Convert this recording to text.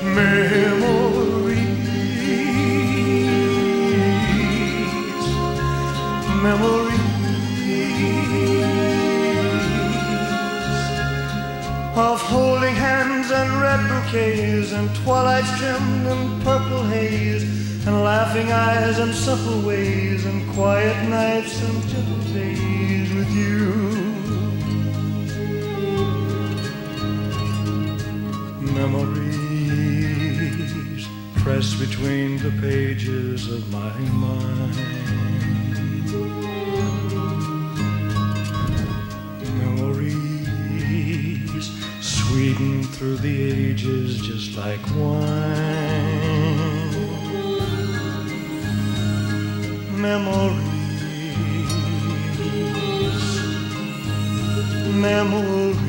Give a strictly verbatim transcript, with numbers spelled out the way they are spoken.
Memories, memories of holding hands and red bouquets and twilights trimmed in purple haze and laughing eyes and simple ways and quiet nights and gentle days with you. Memories pressed between the pages of my mind. Memories sweetened through the ages just like wine. Memories, memories